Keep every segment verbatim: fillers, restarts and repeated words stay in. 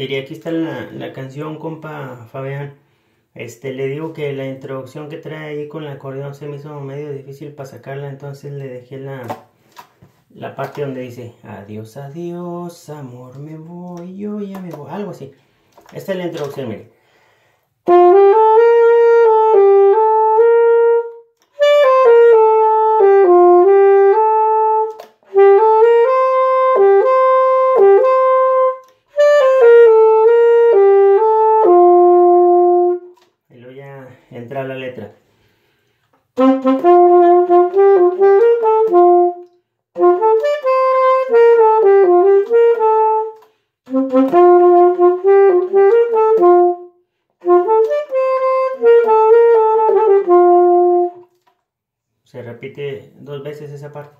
Mire, aquí está la, la canción, compa Fabián. Este, le digo que la introducción que trae ahí con el acordeón se me hizo medio difícil para sacarla, entonces le dejé la, la parte donde dice adiós, adiós, amor, me voy, yo ya me voy, algo así. Esta es la introducción, mire. Y luego ya entra la letra. Se repite dos veces esa parte.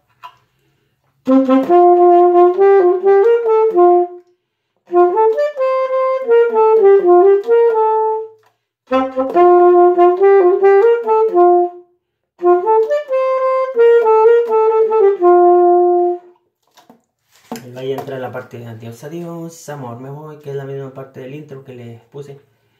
Y ahí entra la parte de adiós, adiós, amor, me voy, que es la misma parte del intro que le puse.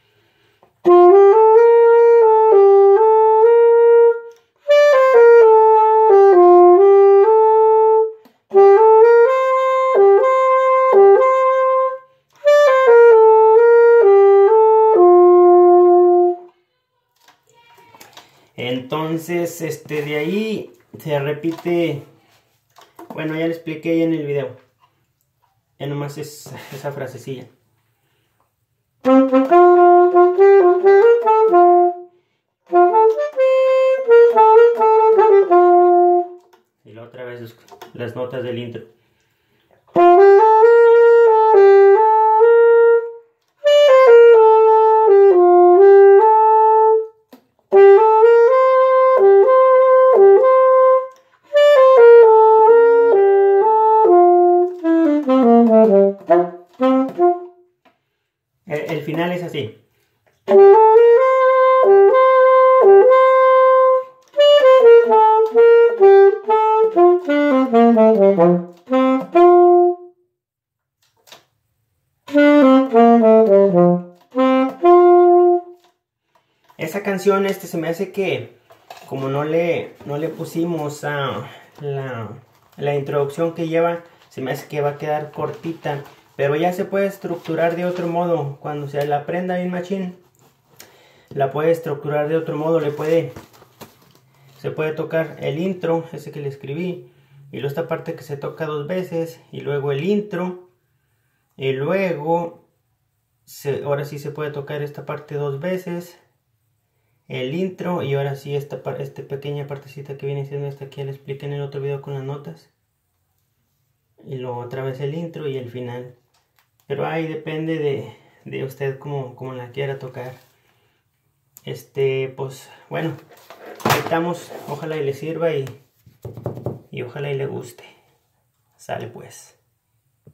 Entonces, este, de ahí se repite, bueno, ya le expliqué ahí en el video, ya nomás es esa frasecilla. Y la otra vez las notas del intro. El, el final es así. Esa canción este se me hace que como no le, no le pusimos a la, la introducción que lleva, se me hace que va a quedar cortita, pero ya se puede estructurar de otro modo. Cuando se la aprenda bien machín, la puede estructurar de otro modo. Le puede, se puede tocar el intro, ese que le escribí, y luego esta parte que se toca dos veces, y luego el intro, y luego se, ahora sí se puede tocar esta parte dos veces, el intro, y ahora sí esta, esta pequeña partecita que viene siendo esta que le expliqué en el otro video con las notas, y luego otra vez el intro y el final. Pero ahí depende de, de usted como, como la quiera tocar. Este, pues bueno, ahí estamos. Ojalá y le sirva y, y ojalá y le guste. Sale pues.